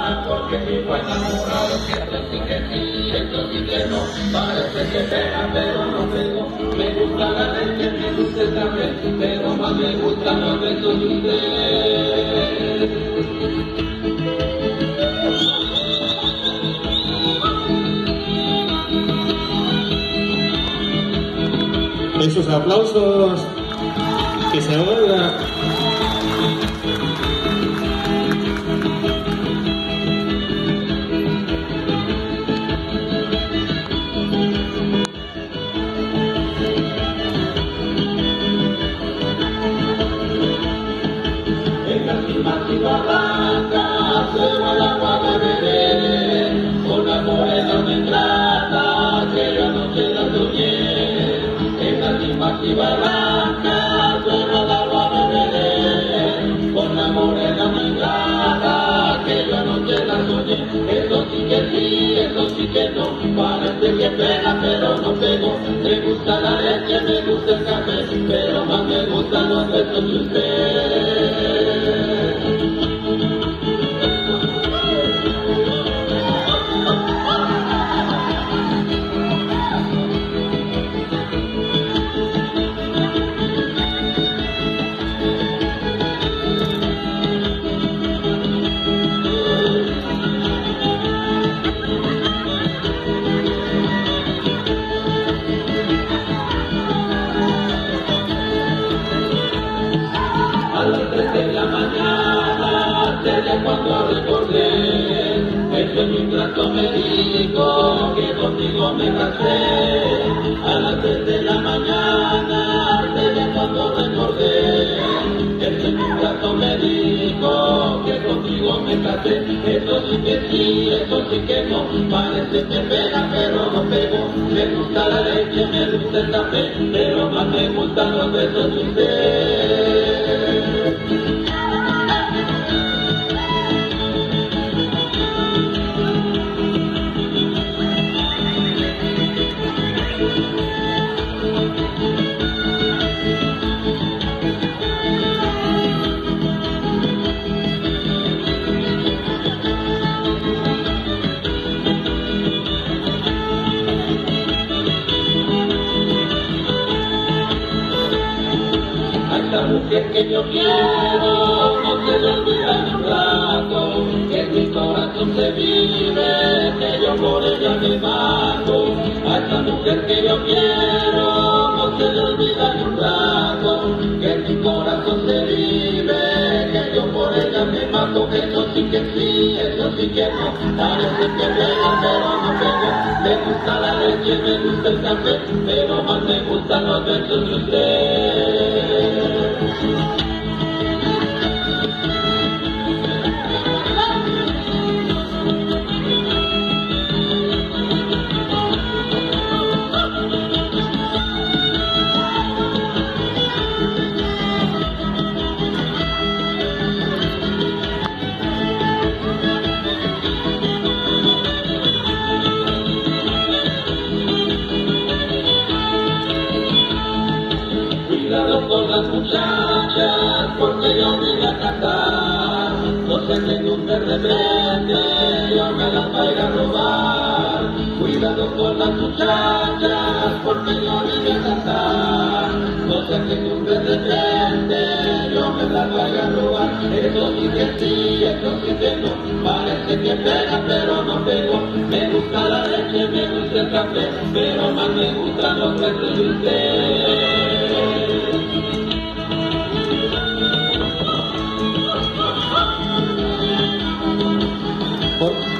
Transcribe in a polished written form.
porque vivo enamorado, que esto sí que sí, esto sí que no, parece que pega pero no pego, me gusta la leche, me gusta el café, pero más me gustan los besos de usted. Esos aplausos que se oigan. En la cima y barranca se va el agua de beber, con la morena me trata, que yo anoche la soñé. En la cima y barranca se va el agua de beber, con la morena me trata, que yo anoche la soñé. Eso sí que sí, eso sí que no, parece que pega pero no pego, me gusta la leche, me gusta el café, pero más me gustan los besos de usted. A las 3 de la mañana, desde cuando recordé, eso en mi plato me dijo que contigo me casé. A las 3 de la mañana, desde cuando recordé, eso en mi plato me dijo que contigo me casé. Eso sí que sí, eso sí que no, parece que pega pero no pego, me gusta la leche, me gusta el café, pero más me gustan los besos de usted. A esta mujer que yo quiero no se le olvida ni un rato, que en mi corazón se vive, que yo por ella me mato. A esta mujer que yo quiero no se le olvida ni un rato, que en mi corazón se vive, que yo por ella me mato. Eso sí que sí, eso sí que no, parece que pega pero no pego, me gusta la leche, me gusta el café, pero más me gustan los besos de usted. Cuidado con las muchachas, porque yo vine a cantar, no sé que nunca de repente yo me las vaya a robar. Cuidado con las muchachas, porque yo vine a cantar, no sé que nunca de repente yo me las vaya a robar. Eso sí que sí, eso sí que no, parece que pega pero no pego, me gusta la leche, me gusta el café, pero más me gustan los besos de usted.